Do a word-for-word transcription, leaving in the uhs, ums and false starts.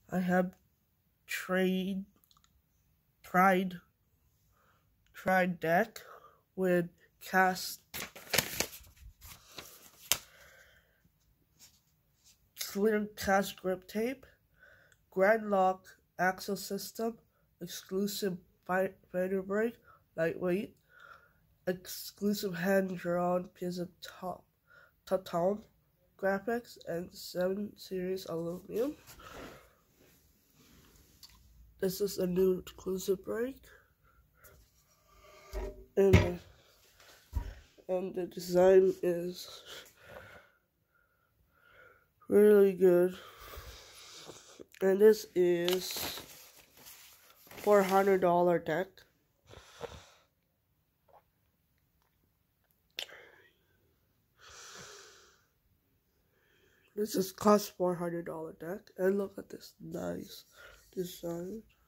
I have Traid Traid Traid deck with cast clear cast grip tape, Grand Lock axle system, exclusive fighter brake, lightweight, exclusive hand-drawn piece of top totem graphics, and seven series aluminum. This is a new exclusive brake, and and the design is really good. And this is four hundred dollar deck. This is cost four hundred dollar deck, and look at this nice design.